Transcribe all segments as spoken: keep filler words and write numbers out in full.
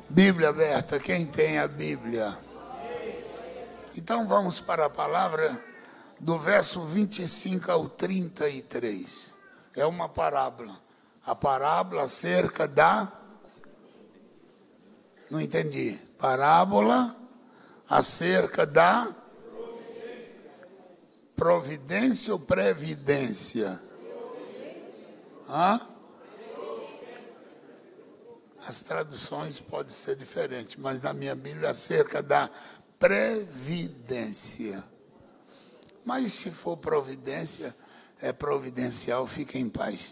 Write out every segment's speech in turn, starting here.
Bíblia aberta, quem tem a Bíblia? Então vamos para a palavra do verso vinte e cinco ao trinta e três. É uma parábola. A parábola acerca da... Não entendi. Parábola acerca da... Providência ou previdência? Hã? As traduções podem ser diferentes, mas na minha Bíblia acerca da previdência. Mas se for providência, é providencial, fica em paz.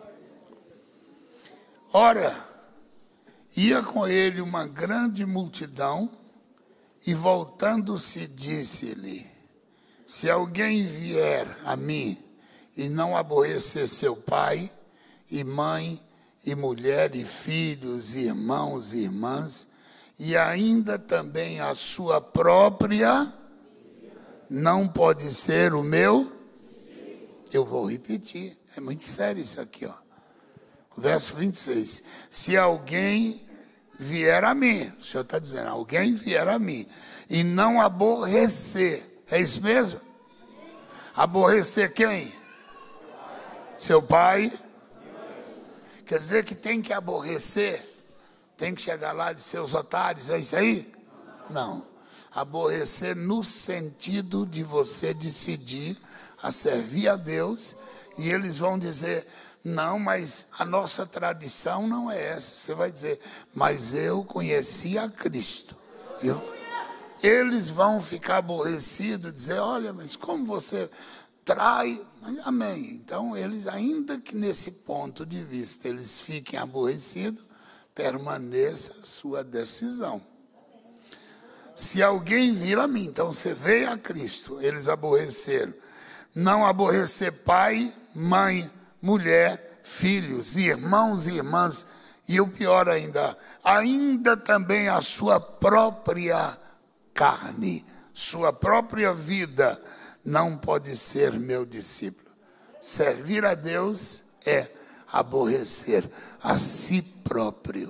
Ora, ia com ele uma grande multidão e voltando-se disse-lhe: se alguém vier a mim e não aborrecer seu pai e mãe e mulher e filhos, irmãos e irmãs, e ainda também a sua própria, não pode ser o meu. Eu vou repetir, é muito sério isso aqui, ó. Verso vinte e seis. Se alguém vier a mim, o Senhor está dizendo, alguém vier a mim, e não aborrecer, é isso mesmo? Aborrecer quem? Seu pai. Quer dizer que tem que aborrecer, tem que chegar lá de seus otários, é isso aí? Não. Aborrecer no sentido de você decidir a servir a Deus, e eles vão dizer, não, mas a nossa tradição não é essa. Você vai dizer, mas eu conheci a Cristo. Eu, eles vão ficar aborrecidos, dizer, olha, mas como você trai, amém. Então eles, ainda que nesse ponto de vista eles fiquem aborrecidos, permaneça a sua decisão. Se alguém vir a mim, então você veio a Cristo, eles aborreceram. Não aborrecer pai, mãe, mulher, filhos, irmãos e irmãs, e o pior ainda, ainda também a sua própria carne, sua própria vida, não pode ser meu discípulo. Servir a Deus é aborrecer a si próprio.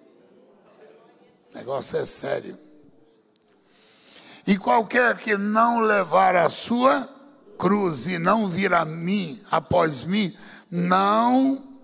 O negócio é sério. E qualquer que não levar a sua cruz e não vir a mim, após mim, não,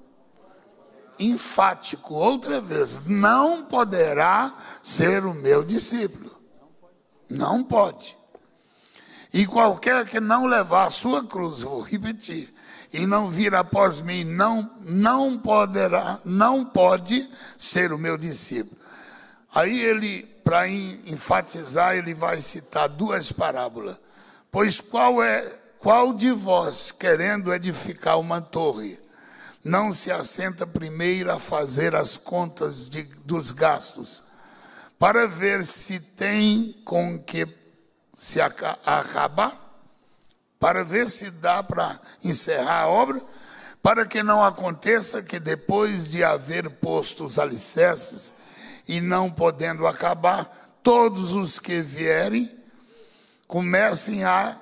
enfático, outra vez, não poderá ser o meu discípulo. Não pode. E qualquer que não levar a sua cruz, vou repetir, e não vir após mim, não, não poderá, não pode ser o meu discípulo. Aí ele, para enfatizar, ele vai citar duas parábolas. Pois qual é, qual de vós, querendo edificar uma torre, não se assenta primeiro a fazer as contas de, dos gastos, para ver se tem com que se acabar, para ver se dá para encerrar a obra, para que não aconteça que depois de haver posto os alicerces e não podendo acabar, todos os que vierem comecem a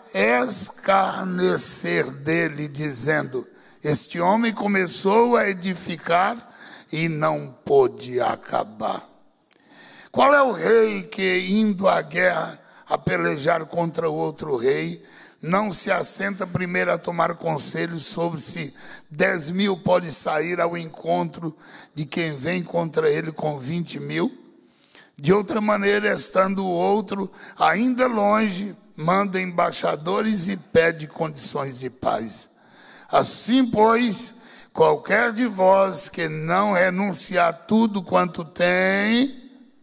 escarnecer dele, dizendo, este homem começou a edificar e não pôde acabar. Qual é o rei que, indo à guerra, a pelejar contra outro rei, não se assenta primeiro a tomar conselho sobre se dez mil pode sair ao encontro de quem vem contra ele com vinte mil? De outra maneira, estando o outro ainda longe, manda embaixadores e pede condições de paz. Assim, pois, qualquer de vós que não renunciar tudo quanto tem,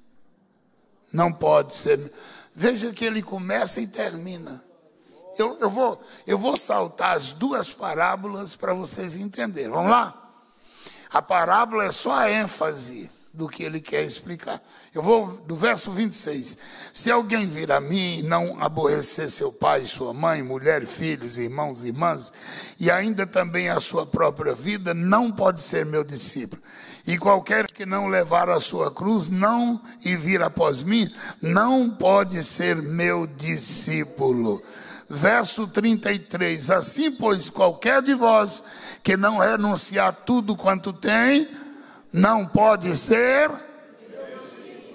não pode ser. Veja que ele começa e termina. Eu, eu vou, eu vou saltar as duas parábolas para vocês entenderem. Vamos lá? A parábola é só a ênfase do que ele quer explicar. Eu vou do verso vinte e seis. Se alguém vir a mim e não aborrecer seu pai, sua mãe, mulher, filhos, irmãos e irmãs, e ainda também a sua própria vida, não pode ser meu discípulo. E qualquer que não levar a sua cruz, não e vir após mim, não pode ser meu discípulo. Verso trinta e três. Assim, pois, qualquer de vós que não renunciar tudo quanto tem, não pode ser.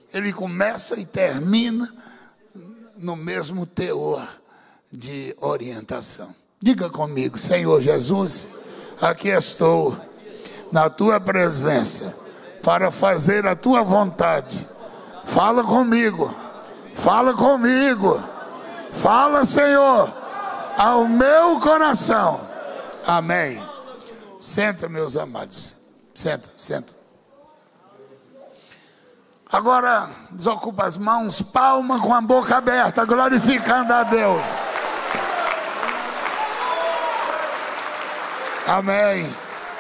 ele começa e termina no mesmo teor de orientação. Diga comigo: Senhor Jesus, aqui estou na tua presença para fazer a tua vontade. Fala comigo, fala comigo, fala, Senhor, ao meu coração. Amém. Senta, meus amados, senta, senta. Agora, desocupa as mãos, palma com a boca aberta, glorificando a Deus. Amém.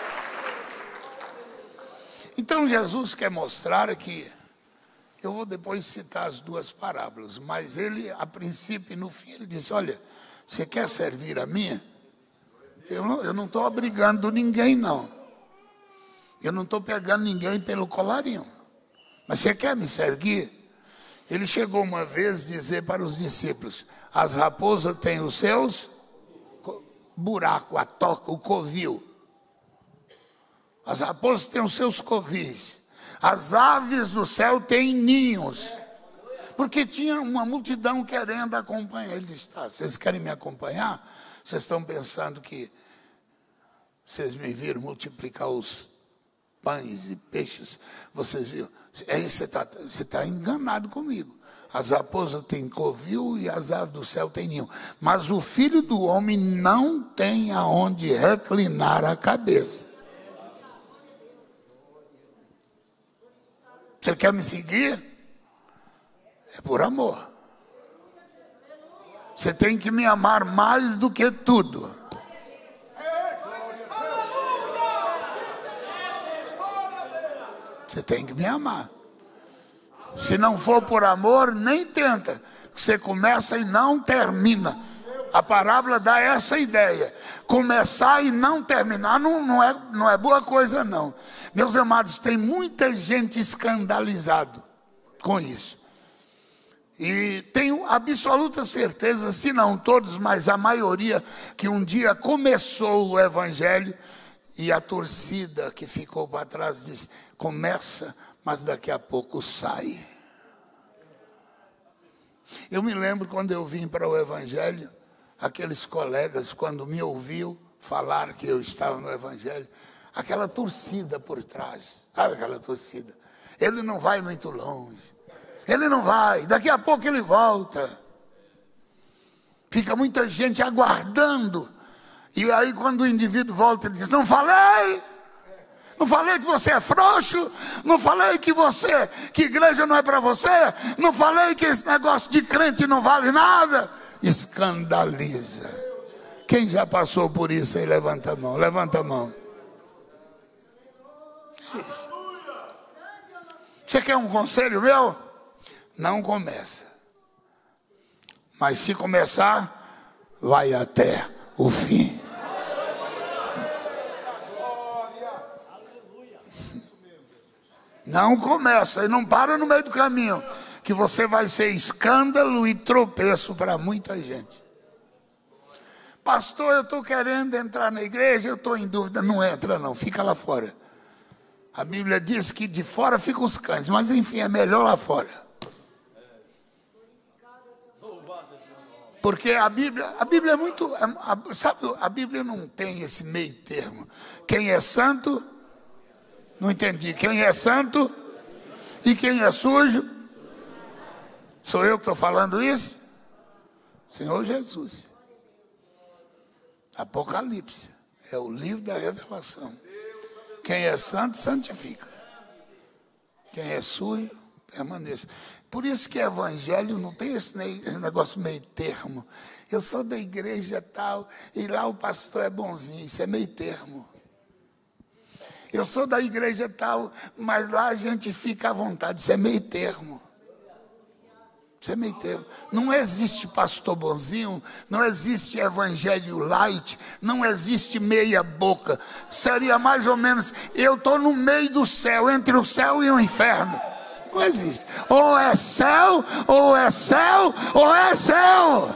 Então Jesus quer mostrar que, eu vou depois citar as duas parábolas, mas ele, a princípio e no fim, ele disse: olha, você quer servir a mim? Eu não, eu não estou obrigando ninguém, não. Eu não estou pegando ninguém pelo colarinho. Mas você quer me servir? Ele chegou uma vez a dizer para os discípulos: as raposas têm os seus buracos, a toca, o covil. As raposas têm os seus covis. As aves do céu têm ninhos. Porque tinha uma multidão querendo acompanhar. Ele disse: tá, vocês querem me acompanhar? Vocês estão pensando que vocês me viram multiplicar os pães e peixes? Vocês viram? Aí você está você tá enganado comigo. As raposas têm covil e as aves do céu têm ninho. Mas o Filho do Homem não tem aonde reclinar a cabeça. Você quer me seguir? É por amor. Você tem que me amar mais do que tudo. Você tem que me amar. Se não for por amor, nem tenta. Você começa e não termina. A parábola dá essa ideia. Começar e não terminar não, não, é, não é boa coisa, não. Meus amados, tem muita gente escandalizada com isso. E tenho absoluta certeza, se não todos, mas a maioria, que um dia começou o evangelho e a torcida que ficou para trás disse: começa, mas daqui a pouco sai. Eu me lembro quando eu vim para o evangelho, aqueles colegas, quando me ouviu falar que eu estava no evangelho, aquela torcida por trás, sabe aquela torcida? Ele não vai muito longe, ele não vai, daqui a pouco ele volta. Fica muita gente aguardando, e aí quando o indivíduo volta, ele diz: não falei, não falei que você é frouxo, não falei que você, que igreja não é para você, não falei que esse negócio de crente não vale nada. Escandaliza. Quem já passou por isso aí, levanta a mão, levanta a mão. Você quer um conselho meu? Não começa. Mas se começar, vai até o fim. Não começa e não para no meio do caminho, que você vai ser escândalo e tropeço para muita gente. Pastor, eu estou querendo entrar na igreja, eu estou em dúvida. Não entra não, fica lá fora. A Bíblia diz que de fora ficam os cães, mas enfim, é melhor lá fora. Porque a Bíblia, a Bíblia é muito, sabe, a Bíblia não tem esse meio termo. Quem é santo, não entendi, quem é santo e quem é sujo, sou eu que estou falando isso? Senhor Jesus. Apocalipse é o livro da revelação. Quem é santo, santifica. Quem é sujo, permaneça. Por isso que evangelho não tem esse negócio meio termo. Eu sou da igreja tal, e lá o pastor é bonzinho, isso é meio termo. Eu sou da igreja tal, mas lá a gente fica à vontade, isso é meio termo. Isso é meio termo. Não existe pastor bonzinho, não existe evangelho light, não existe meia boca. Seria mais ou menos, eu estou no meio do céu, entre o céu e o inferno. Não existe. Ou é céu, ou é céu, ou é céu.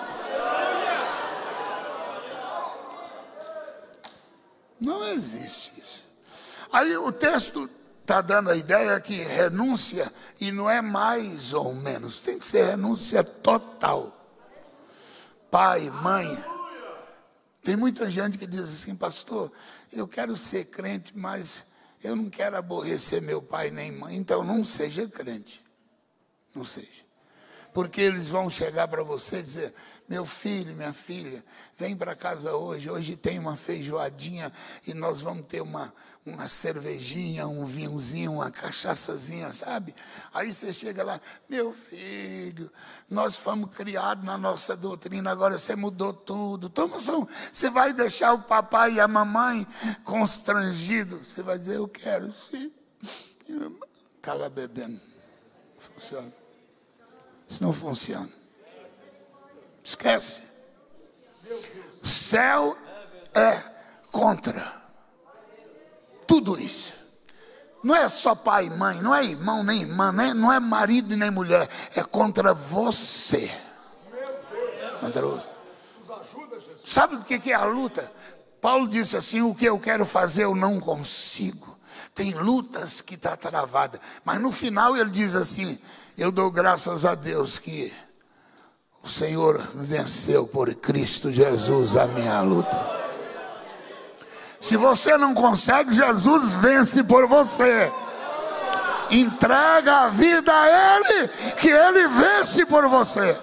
Não existe isso. Aí o texto está dando a ideia que renúncia, e não é mais ou menos, tem que ser renúncia total. Pai, mãe, tem muita gente que diz assim, pastor, eu quero ser crente, mas eu não quero aborrecer meu pai nem mãe, então não seja crente, não seja. Porque eles vão chegar para você e dizer, meu filho, minha filha, vem para casa hoje, hoje tem uma feijoadinha e nós vamos ter uma, uma cervejinha, um vinhozinho, uma cachaçazinha, sabe? Aí você chega lá, meu filho, nós fomos criados na nossa doutrina, agora você mudou tudo. Toma só, você vai deixar o papai e a mamãe constrangidos? Você vai dizer, eu quero sim. Está lá bebendo. Funciona. Isso não funciona. Esquece. O céu é contra tudo isso. Não é só pai e mãe, não é irmão nem irmã, nem, não é marido nem mulher. É contra você. Contra você. Sabe o que é a luta? Paulo disse assim, o que eu quero fazer eu não consigo. Tem lutas que está travada. Mas no final ele diz assim, eu dou graças a Deus que o Senhor venceu por Cristo Jesus a minha luta. Se você não consegue, Jesus vence por você. Entrega a vida a Ele, que Ele vence por você.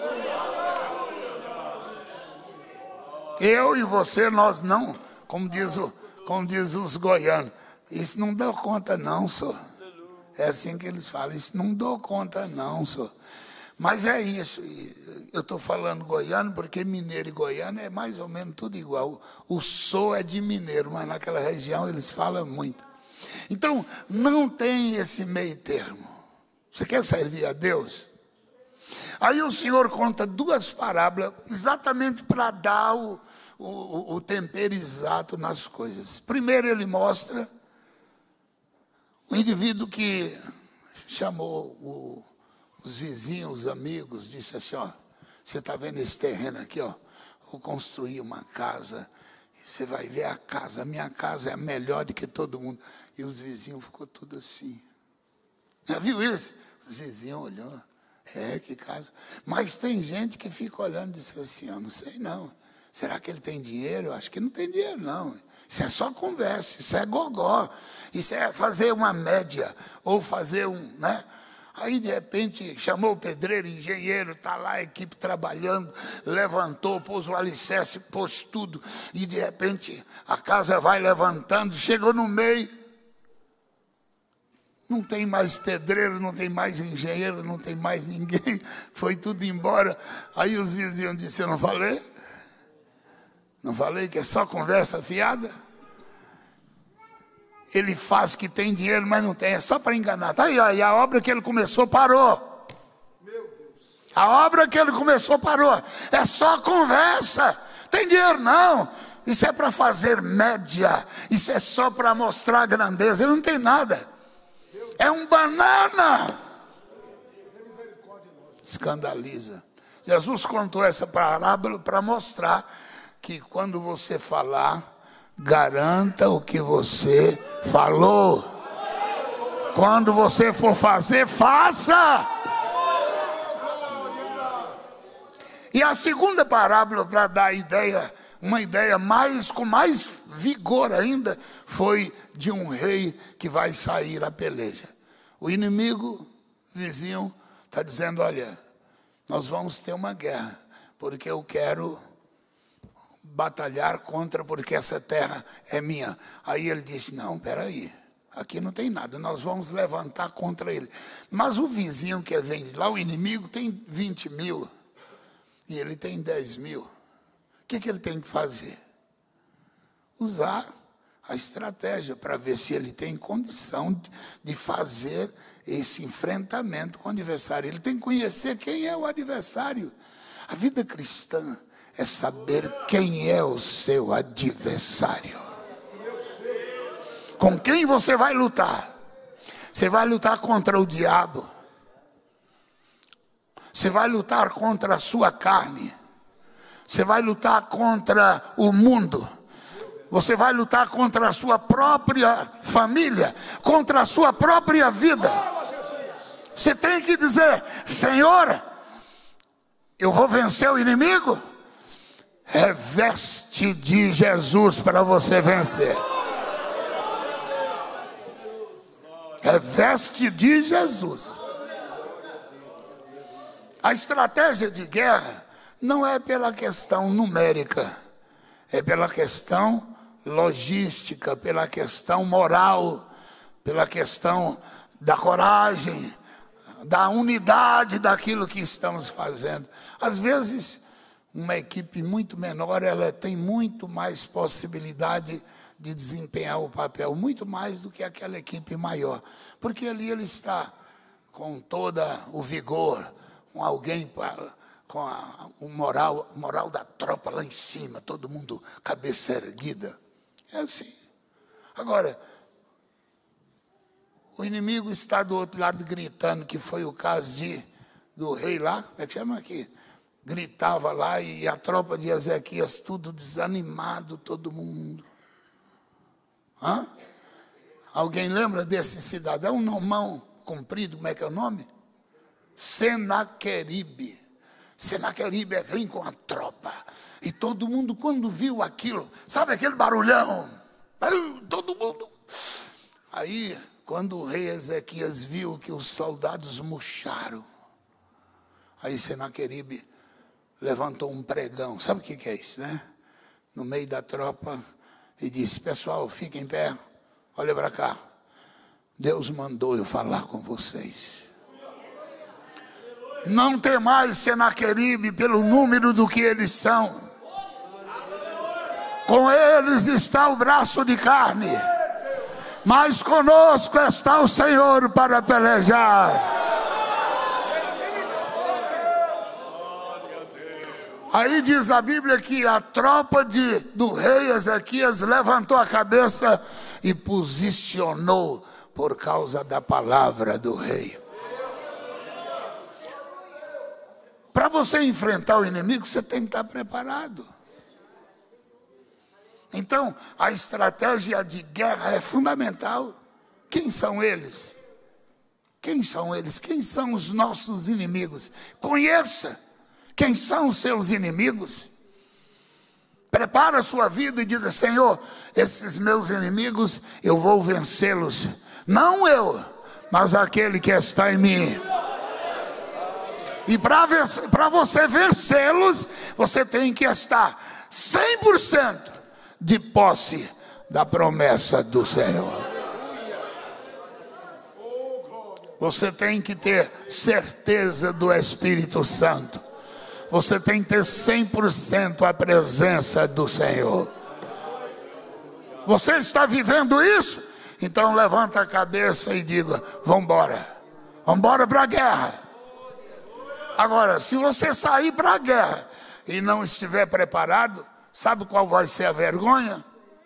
Eu e você, nós não, como diz, o, como diz os goianos, isso não dou conta não, senhor. É assim que eles falam, isso não dou conta não, senhor. Mas é isso, eu estou falando goiano porque mineiro e goiano é mais ou menos tudo igual. O sou é de mineiro, mas naquela região eles falam muito. Então, não tem esse meio termo. Você quer servir a Deus? Aí o Senhor conta duas parábolas exatamente para dar o, o, o tempero exato nas coisas. Primeiro ele mostra o indivíduo que chamou o os vizinhos, os amigos, disse assim, ó, você está vendo esse terreno aqui, ó, vou construir uma casa, você vai ver a casa, a minha casa é a melhor do que todo mundo. E os vizinhos ficou tudo assim. Já viu isso? Os vizinhos olhou, é, que casa. Mas tem gente que fica olhando e diz assim, eu não sei não, será que ele tem dinheiro? Eu acho que não tem dinheiro não. Isso é só conversa, isso é gogó, isso é fazer uma média, ou fazer um, né? Aí de repente chamou o pedreiro, engenheiro, está lá a equipe trabalhando, levantou, pôs o alicerce, pôs tudo, e de repente a casa vai levantando, chegou no meio, não tem mais pedreiro, não tem mais engenheiro, não tem mais ninguém, foi tudo embora. Aí os vizinhos disseram, não falei? Não falei que é só conversa fiada? Ele faz que tem dinheiro, mas não tem, é só para enganar. Tá aí, ó, e a obra que ele começou parou. Meu Deus. A obra que ele começou parou. É só conversa. Tem dinheiro não. Isso é para fazer média. Isso é só para mostrar grandeza. Ele não tem nada. É um banana. Escandaliza. Jesus contou essa parábola para mostrar que quando você falar, garanta o que você falou. Quando você for fazer, faça. E a segunda parábola, para dar ideia, uma ideia mais, com mais vigor ainda, foi de um rei que vai sair à peleja. O inimigo vizinho está dizendo, olha, nós vamos ter uma guerra, porque eu quero batalhar contra, porque essa terra é minha. Aí ele disse, não, peraí, aqui não tem nada, nós vamos levantar contra ele. Mas o vizinho que vem de lá, o inimigo, tem vinte mil, e ele tem dez mil. O que, que ele tem que fazer? Usar a estratégia para ver se ele tem condição de fazer esse enfrentamento com o adversário. Ele tem que conhecer quem é o adversário. A vida cristã é saber quem é o seu adversário. Com quem você vai lutar? Você vai lutar contra o diabo. Você vai lutar contra a sua carne. Você vai lutar contra o mundo. Você vai lutar contra a sua própria família, contra a sua própria vida. Você tem que dizer: Senhor, eu vou vencer o inimigo. Reveste de Jesus para você vencer. Reveste de Jesus. A estratégia de guerra não é pela questão numérica, é pela questão logística, pela questão moral, pela questão da coragem, da unidade daquilo que estamos fazendo. Às vezes, uma equipe muito menor, ela tem muito mais possibilidade de desempenhar o papel, muito mais do que aquela equipe maior, porque ali ele está com todo o vigor, com alguém com a, o moral, moral da tropa lá em cima, todo mundo cabeça erguida. É assim. Agora, o inimigo está do outro lado gritando, que foi o caso de, do rei lá, como é que chama aqui? Gritava lá e a tropa de Ezequias tudo desanimado, todo mundo. Hã? Alguém lembra desse cidadão, um mão comprido, como é que é o nome? Senaqueribe. Senaqueribe vem com a tropa. E todo mundo, quando viu aquilo, sabe aquele barulhão? Todo mundo. Aí, quando o rei Ezequias viu que os soldados murcharam, aí Senaqueribe levantou um pregão. Sabe o que que é isso, né? No meio da tropa, e disse: pessoal, fiquem em pé, olha para cá. Deus mandou eu falar com vocês. Não temais Senaqueribe pelo número do que eles são. Com eles está o braço de carne, mas conosco está o Senhor para pelejar. Aí diz a Bíblia que a tropa de, do rei Ezequias levantou a cabeça e posicionou por causa da palavra do rei. Para você enfrentar o inimigo, você tem que estar preparado. Então, a estratégia de guerra é fundamental. Quem são eles? Quem são eles? Quem são os nossos inimigos? Conheça quem são os seus inimigos. Prepara a sua vida e diga: Senhor, esses meus inimigos, eu vou vencê-los. Não eu, mas aquele que está em mim. E para você vencê-los, você tem que estar cem por cento de posse da promessa do Senhor. Você tem que ter certeza do Espírito Santo. Você tem que ter cem por cento a presença do Senhor. Você está vivendo isso? Então levanta a cabeça e diga: vamos embora. Vamos embora para a guerra. Agora, se você sair para a guerra e não estiver preparado, sabe qual vai ser a vergonha?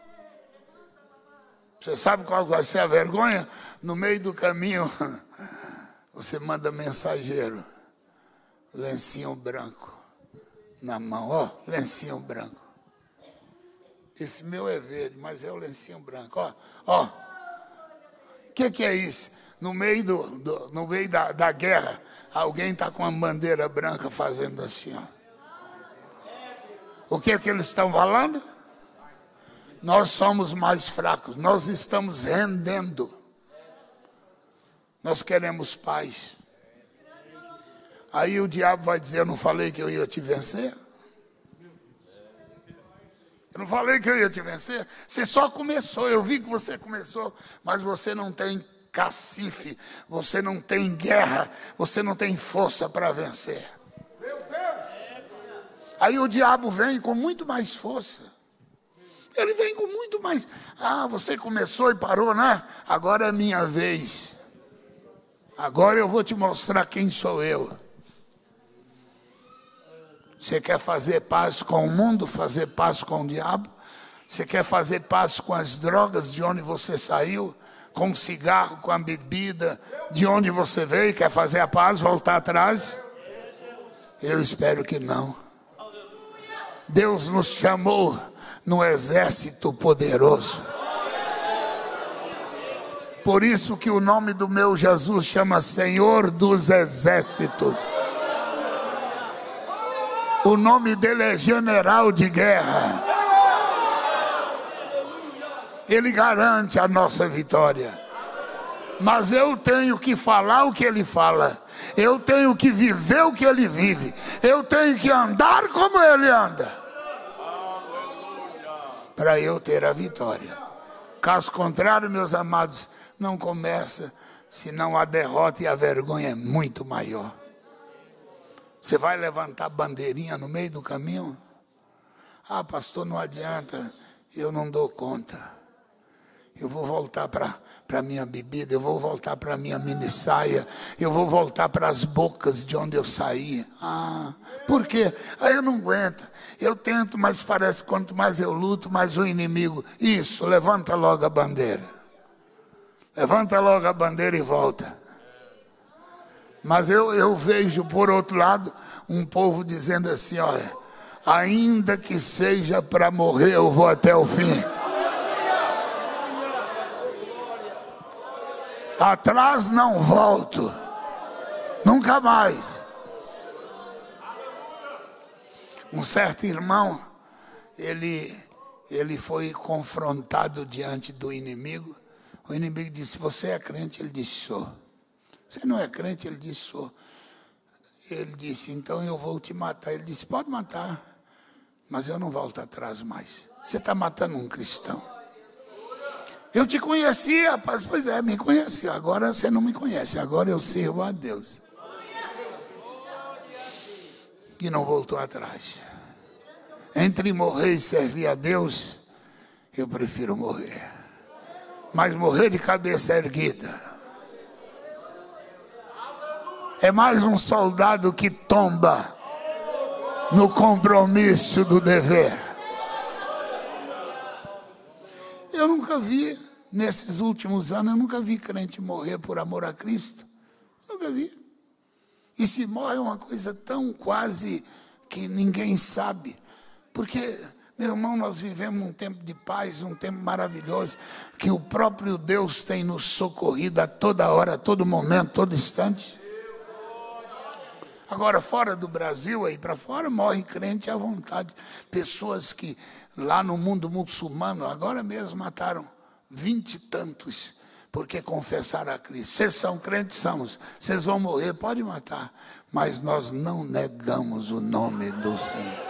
Você sabe qual vai ser a vergonha? No meio do caminho, você manda mensageiro, lencinho branco na mão, ó, lencinho branco. Esse meu é verde, mas é o lencinho branco, ó, ó. O que que é isso? No meio, do, do, no meio da, da guerra, alguém está com uma bandeira branca fazendo assim, ó. O que é que eles estão falando? Nós somos mais fracos, nós estamos rendendo. Nós queremos paz. Aí o diabo vai dizer: eu não falei que eu ia te vencer? Eu não falei que eu ia te vencer? Você só começou, eu vi que você começou, mas você não tem cacife, você não tem guerra, você não tem força para vencer. Aí o diabo vem com muito mais força. Ele vem com muito mais. Ah, você começou e parou, né? Agora é minha vez. Agora eu vou te mostrar quem sou eu. Você quer fazer paz com o mundo, fazer paz com o diabo? Você quer fazer paz com as drogas de onde você saiu? Com o cigarro, com a bebida, de onde você veio? Quer fazer a paz, voltar atrás? Eu espero que não. Deus nos chamou no exército poderoso. Por isso que o nome do meu Jesus chama Senhor dos Exércitos. O nome dele é General de Guerra. Ele garante a nossa vitória. Mas eu tenho que falar o que ele fala. Eu tenho que viver o que ele vive. Eu tenho que andar como ele anda. Para eu ter a vitória. Caso contrário, meus amados, não começa, senão a derrota e a vergonha é muito maior. Você vai levantar bandeirinha no meio do caminho? Ah, pastor, não adianta, eu não dou conta. Eu vou voltar para a minha bebida, eu vou voltar para a minha mini saia, eu vou voltar para as bocas de onde eu saí. Ah, por quê? Aí eu não aguento. Eu tento, mas parece que quanto mais eu luto, mais o inimigo. Isso, levanta logo a bandeira. Levanta logo a bandeira e volta. Mas eu, eu vejo, por outro lado, um povo dizendo assim, olha, ainda que seja para morrer, eu vou até o fim. Atrás não volto. Nunca mais. Um certo irmão, ele, ele foi confrontado diante do inimigo. O inimigo disse, você é crente? Ele disse, sou. Você não é crente? Ele disse, sou. Ele disse, então eu vou te matar. Ele disse, pode matar, mas eu não volto atrás mais. Você está matando um cristão. Eu te conhecia, rapaz. Pois é, me conhecia. Agora você não me conhece. Agora eu sirvo a Deus. E não voltou atrás. Entre morrer e servir a Deus, eu prefiro morrer. Mas morrer de cabeça erguida. É mais um soldado que tomba no compromisso do dever. Eu nunca vi, nesses últimos anos, eu nunca vi crente morrer por amor a Cristo. Nunca vi. E se morre é uma coisa tão quase que ninguém sabe. Porque, meu irmão, nós vivemos um tempo de paz, um tempo maravilhoso, que o próprio Deus tem nos socorrido a toda hora, a todo momento, todo instante. Agora, fora do Brasil, aí para fora, morre crente à vontade. Pessoas que lá no mundo muçulmano, agora mesmo mataram vinte e tantos, porque confessaram a Cristo. Vocês são crentes? Somos. Vocês vão morrer, pode matar. Mas nós não negamos o nome do Senhor.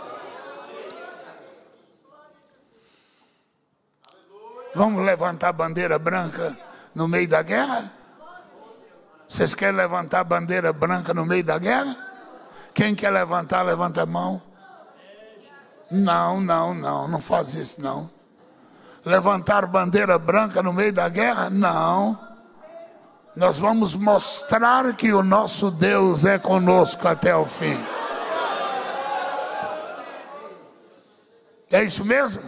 Vamos levantar a bandeira branca no meio da guerra? Vocês querem levantar a bandeira branca no meio da guerra? Quem quer levantar, levanta a mão. Não, não, não, não faz isso não. Levantar bandeira branca no meio da guerra? Não. Nós vamos mostrar que o nosso Deus é conosco até o fim. É isso mesmo?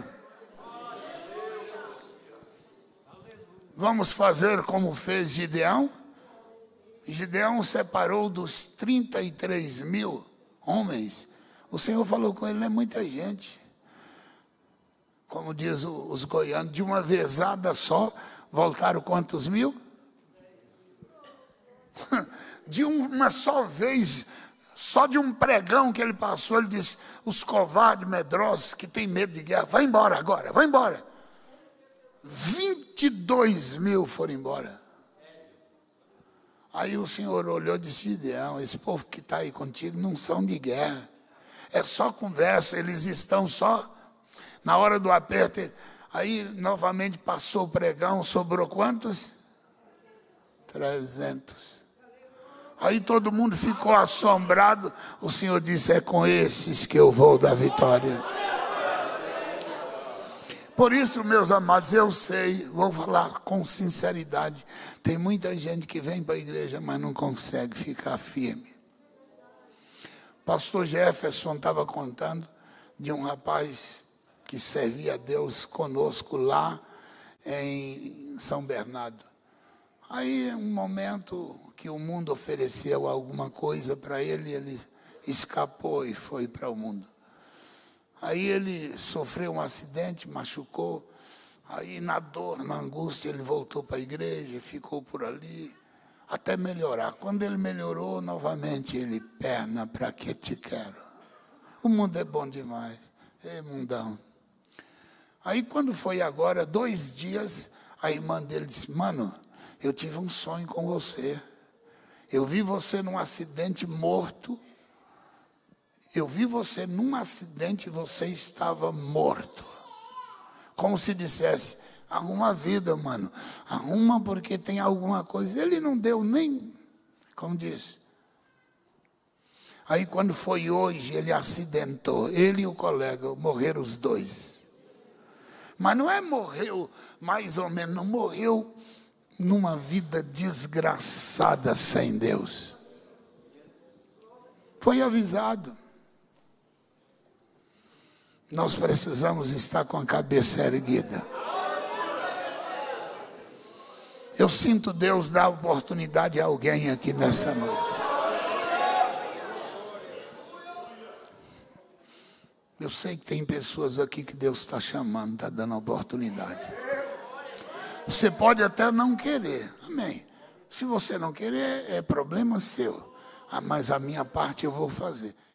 Vamos fazer como fez Gideão? Gideão separou dos trinta e três mil homens. O Senhor falou com ele, não é muita gente. Como diz o, os goianos, de uma vezada só, voltaram quantos mil? De uma só vez, só de um pregão que ele passou, ele disse, os covardes medrosos que têm medo de guerra, vai embora agora, vai embora. vinte e dois mil foram embora. Aí o Senhor olhou e disse, Gideão, esse povo que está aí contigo não são de guerra. É só conversa, eles estão só na hora do aperto. Aí novamente passou o pregão, sobrou quantos? Trezentos. Aí todo mundo ficou assombrado. O Senhor disse, é com esses que eu vou dar vitória. Por isso, meus amados, eu sei, vou falar com sinceridade, tem muita gente que vem para a igreja, mas não consegue ficar firme. Pastor Jefferson estava contando de um rapaz que servia a Deus conosco lá em São Bernardo. Aí, um momento que o mundo ofereceu alguma coisa para ele, ele escapou e foi para o mundo. Aí ele sofreu um acidente, machucou. Aí na dor, na angústia, ele voltou para a igreja, ficou por ali, até melhorar. Quando ele melhorou, novamente ele, perna, para que te quero? O mundo é bom demais. Ei, mundão. Aí quando foi agora, dois dias, a irmã dele disse, mano, eu tive um sonho com você. Eu vi você num acidente morto. Eu vi você num acidente e você estava morto. Como se dissesse, arruma a vida, mano. Arruma porque tem alguma coisa. Ele não deu nem, como diz. Aí quando foi hoje, ele acidentou. Ele e o colega, morreram os dois. Mas não é morreu mais ou menos, não morreu numa vida desgraçada sem Deus. Foi avisado. Nós precisamos estar com a cabeça erguida. Eu sinto Deus dar oportunidade a alguém aqui nessa noite. Eu sei que tem pessoas aqui que Deus está chamando, está dando oportunidade. Você pode até não querer, amém. Se você não querer, é problema seu. Ah, mas a minha parte eu vou fazer.